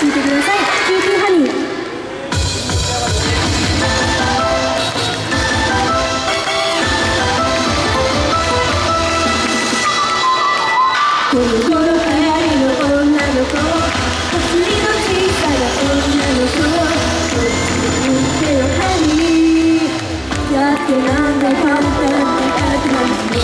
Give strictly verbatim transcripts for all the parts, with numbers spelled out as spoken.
聴いてください。キューティーハニー。この頃流行りの女の子、走りの小さな女の子、こっちに手をハニー、だってなんだ簡単に書くなんて、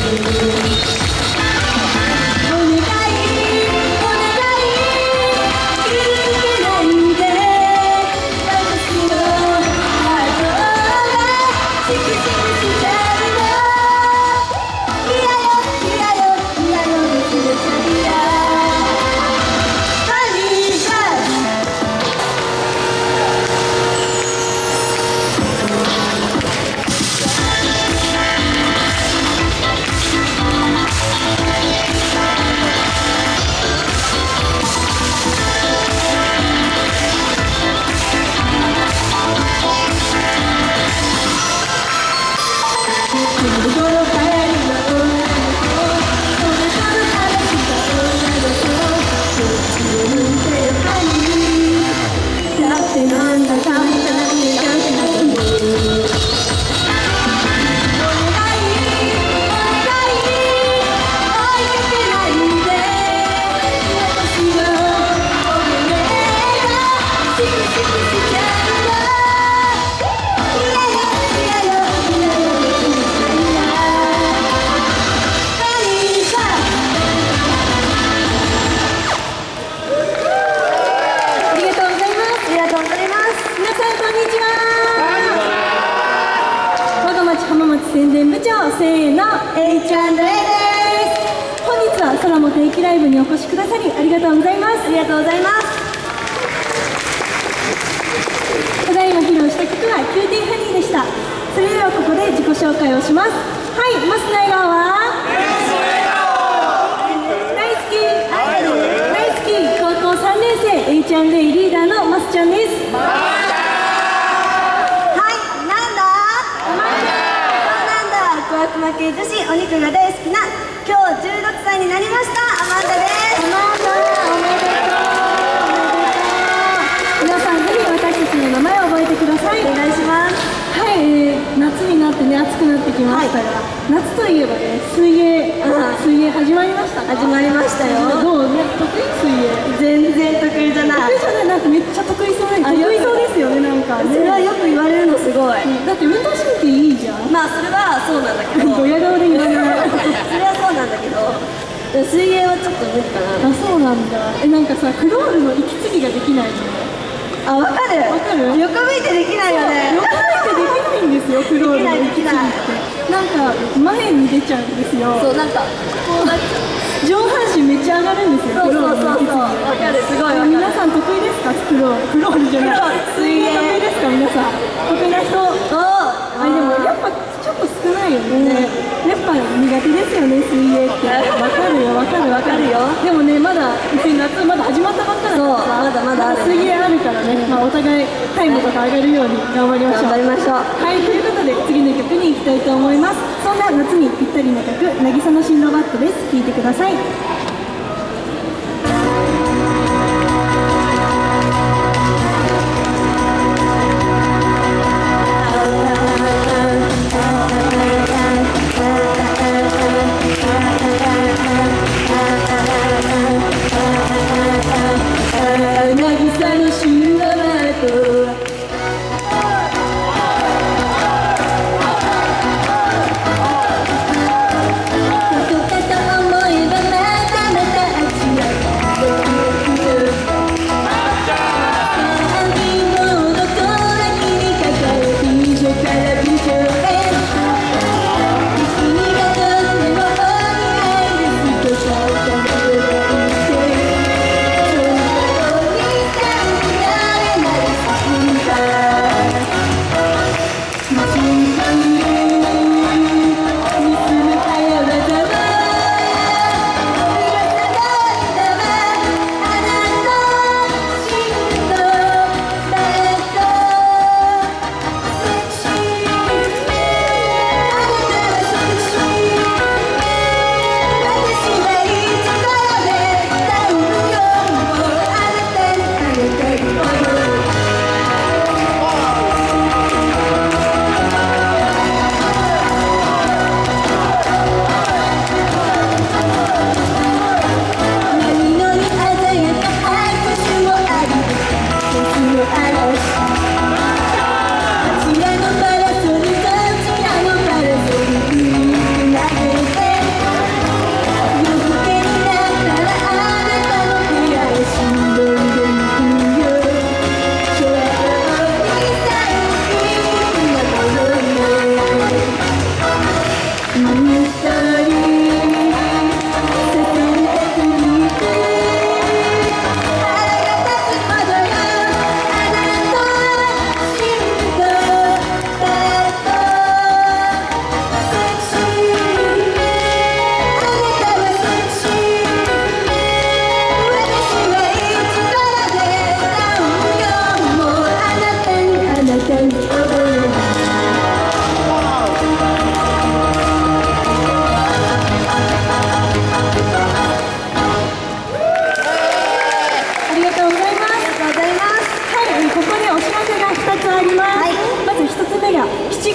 お願いお願い傷つけないで、私のハートがチクチクしちゃうの、嫌よ嫌よ嫌よ別に最悪。宣伝部長せーの エイチアンドエー です。本日は空も定期ライブにお越しくださりありがとうございます。ありがとうございます。ただいま披露した曲はキューティーハニーでした。それではここで自己紹介をします。はい、マスの笑顔は大好き大好き高校さんねん生 エイチアンドエー リーダーのマスちゃんです。負け女子お肉が大好きな今日じゅうろくさいになりましたアマンダです。アマンダおめでとうおめでとう。皆さんぜひ私たちの名前を覚えてください。お願いします。はい、えー、夏になってね暑くなってきましたが、はい、夏といえばね水泳水泳始まりましたか。始まりましたよ。どうね得意水泳。全然得意じゃない。得意じゃない。なんかめっちゃ得意そうな得意そうですよね。なんかそれはよく言われるのすごい、うん、だって運動神経いいじゃん。まあそれはそうなんだけどドヤ顔で言われないそれはそうなんだけど水泳はちょっと無理かな。あ、そうなんだ。え、なんかさクロールの息継ぎができないの。あ、わかるわかる。横向いてできないよね。横向いてできないんですよクロールの息継ぎって。なんか前に出ちゃうんですよ。そう、なんかこうなっちゃう。上半身めっちゃ上がるんですよ。そうそうそうそう。わかる、すごいわかる。皆さん得意ですか？クロール。クロールじゃない。水泳得意ですか皆さん？得意な人？あ、でもやっぱちょっと少ないよね。やっぱ苦手ですよね水泳って。わかるよわかるわかるよ。でもねまだ夏まだ始まったばっかだからさ。まだまだ水泳あるからね。まあお互いタイムとか上がるように頑張りましょう。頑張りましょう。はい、ということで次の曲に行きたいと思います。そんな夏にぴったりな曲、渚のシンドバッドです。聴いてください。渚のシンドバッド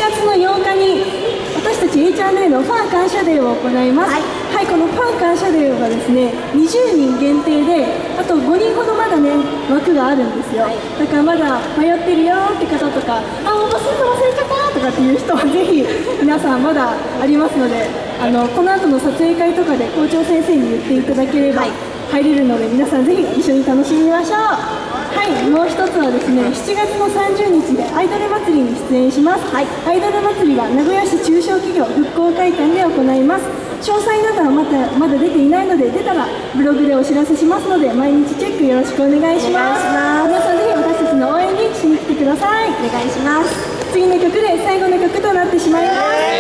がつのようかに私たち エイチアンドエー のファン感謝デーを行います。はい、はい、このファン感謝デーはですね、にじゅうにん限定で、あとごにんほどまだね、枠があるんですよ。はい、だからまだ迷ってるよって方とか、あ、応募するの忘れちゃったとかっていう人はぜひ皆さんまだありますので、あのこの後の撮影会とかで校長先生に言っていただければ入れるので、皆さんぜひ一緒に楽しみましょう。はい、もう一つはですね、しちがつのさんじゅうにちでアイドル祭りに出演します。はい、アイドル祭りは名古屋市中小企業復興会館で行います。詳細などはまたまだ出ていないので、出たらブログでお知らせしますので、毎日チェックよろしくお願いします。皆さんぜひ私たちの応援にしに来てください。お願いします。次の曲で最後の曲となってしまいます。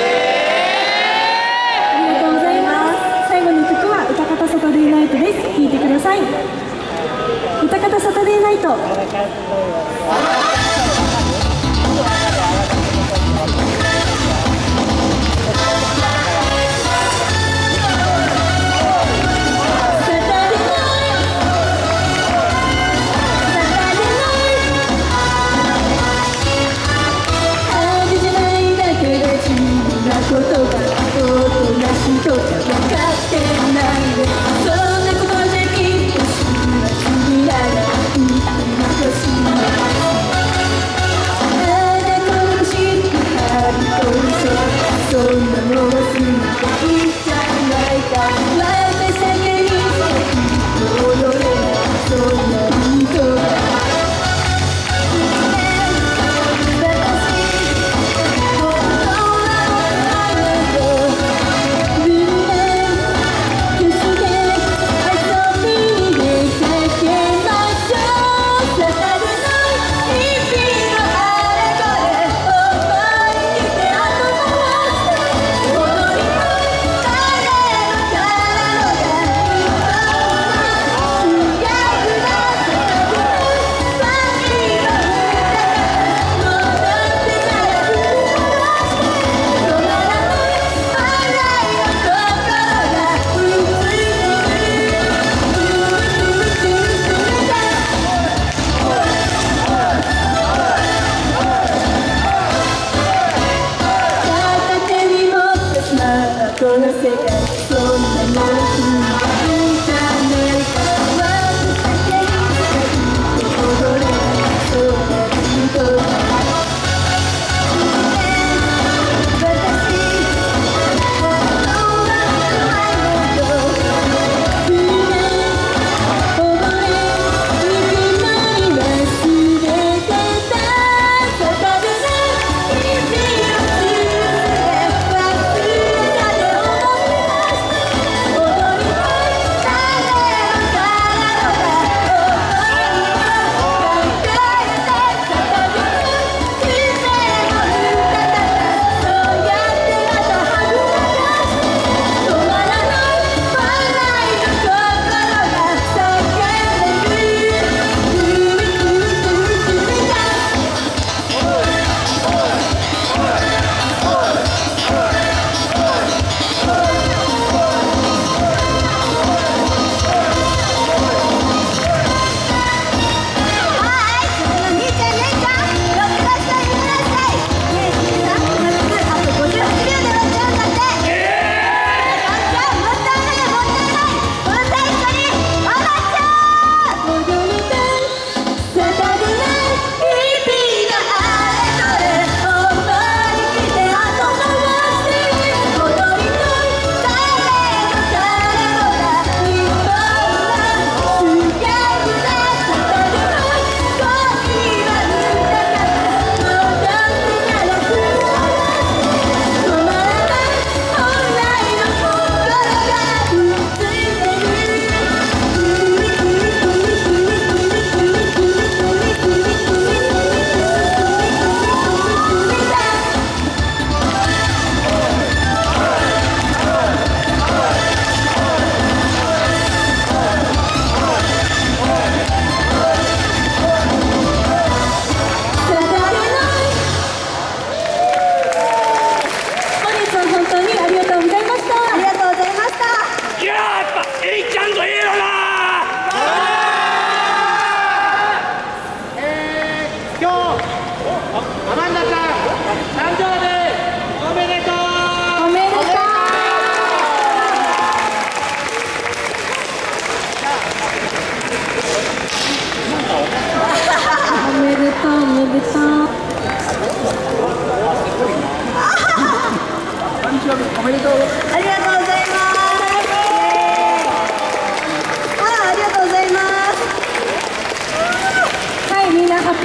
ありがとうございます。最後の曲は歌方サタデーナイトです。聴いてください。歌方サタデーナイト。ことがおとなしとか分かってないで、そんなことじゃきっとすぐは君ならいいかもしれない。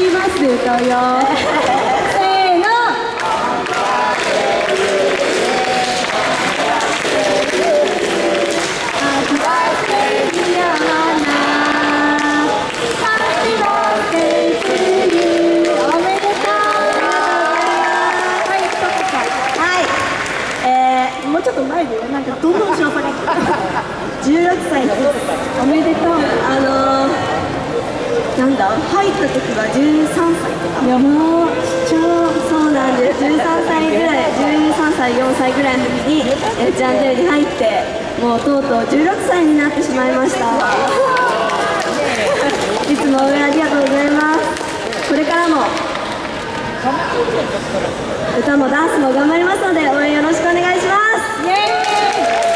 ピーバースデー歌うよ。せーの。もうちょっと前でよ、なんかどんどん後ろ下がってじゅうろくさいです。おめでとう。あのー、なんだ、入った時はじゅうさんさいとか。やばー、ちっちゃー。そうなんです。じゅうさんさいぐらい、じゅうさんさい、よんさいぐらいの時にえっちゃんデーに入って、もうとうとうじゅうろくさいになってしまいました。いつも応援ありがとうございます。これからも歌もダンスも頑張りますので応援よろしくお願いします。イエーイ。